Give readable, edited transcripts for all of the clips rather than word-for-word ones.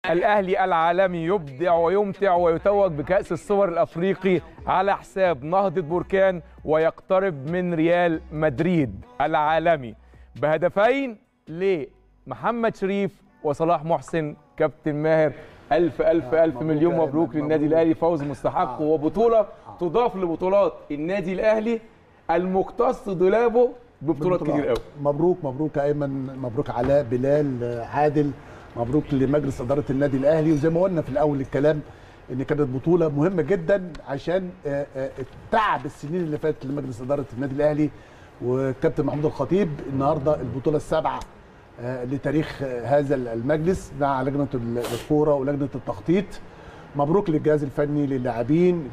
الأهلي العالمي يبدع ويمتع ويتوج بكأس السوبر الأفريقي على حساب نهضة بركان ويقترب من ريال مدريد العالمي بهدفين لمحمد شريف وصلاح محسن. كابتن ماهر، ألف ألف ألف مليون مبروك للنادي الأهلي، فوز مستحق وبطولة تضاف لبطولات النادي الأهلي المختص دولابه ببطولات كتير قوي. مبروك مبروك يا ايمن، مبروك علاء، بلال، عادل، مبروك لمجلس اداره النادي الاهلي. وزي ما قلنا في الاول الكلام ان كانت بطوله مهمه جدا عشان تعب السنين اللي فاتت لمجلس اداره النادي الاهلي وكابتن محمود الخطيب. النهارده البطوله السابعه لتاريخ هذا المجلس مع لجنه الكوره ولجنه التخطيط. مبروك للجهاز الفني، للاعبين،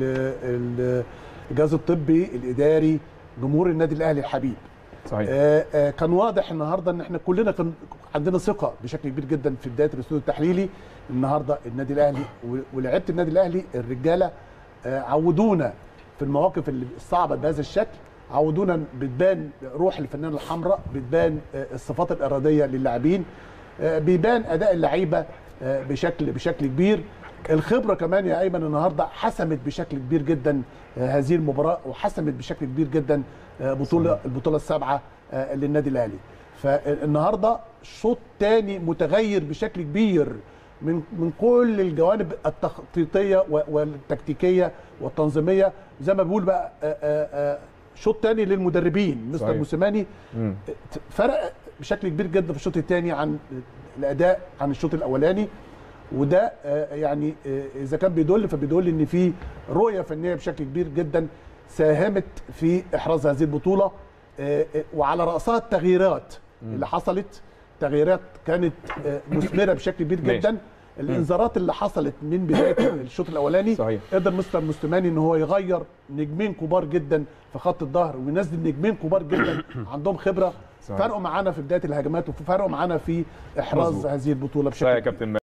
الجهاز الطبي، الاداري، جمهور النادي الاهلي الحبيب. صحيح. كان واضح النهارده ان احنا كلنا كان عندنا ثقه بشكل كبير جدا في بدايه الاستوديو التحليلي. النهارده النادي الاهلي ولاعيبه النادي الاهلي الرجاله عودونا في المواقف الصعبه بهذا الشكل، عودونا بتبان روح الفنانه الحمراء، بتبان الصفات الاراديه للاعبين، بيبان اداء اللعيبه بشكل كبير. الخبره كمان يا ايمن النهارده حسمت بشكل كبير جدا هذه المباراه، وحسمت بشكل كبير جدا البطوله السابعه للنادي الاهلي. فالنهارده شوط ثاني متغير بشكل كبير من كل الجوانب التخطيطيه والتكتيكيه والتنظيميه. زي ما بقول بقى شوط ثاني للمدربين. مستر موسيماني فرق بشكل كبير جدا في الشوط الثاني عن الاداء عن الشوط الاولاني، وده يعني اذا كان بيدل فبيدل ان في رؤيه فنيه بشكل كبير جدا ساهمت في احراز هذه البطوله، وعلى راسها التغييرات اللي حصلت. تغييرات كانت مثمره بشكل كبير جدا. الانذارات اللي حصلت من بدايه الشوط الاولاني صحيح. قدر مستر موسيماني ان هو يغير نجمين كبار جدا في خط الظهر وينزل نجمين كبار جدا عندهم خبره، فرقوا معانا في بدايه الهجمات وفرقوا معانا في احراز هذه البطوله بشكل كبير.